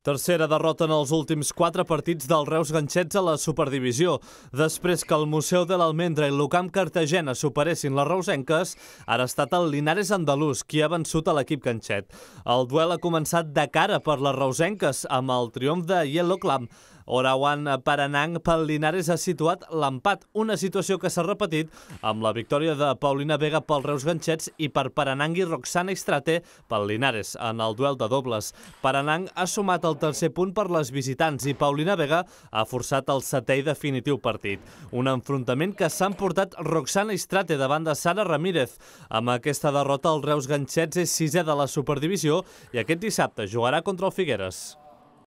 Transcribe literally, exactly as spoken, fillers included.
Tercera derrota en els últims quatre partits del Reus Ganxets a la Superdivisió. Després que el Museu de l'Almendra i l'Ucamp Cartagena superessin les reusenques, ara ha estat el Linares andalús qui ha vençut a l'equip ganxet. El duel ha començat de cara per les reusenques amb el triomf de Yellow Club. Orawan Paranang pel Linares ha situat l'empat, una situació que s'ha repetit amb la victòria de Paulina Vega pel Reus Ganxets i per Paranang i Roxana Istrate pel Linares en el duel de dobles. Paranang ha sumat el tercer punt per les visitants i Paulina Vega ha forçat el setè i definitiu partit. Un enfrontament que s'ha emportat Roxana Istrate davant de Sara Ramírez. Amb aquesta derrota el Reus Ganxets és sisè de la Superdivisió i aquest dissabte jugarà contra el Figueres.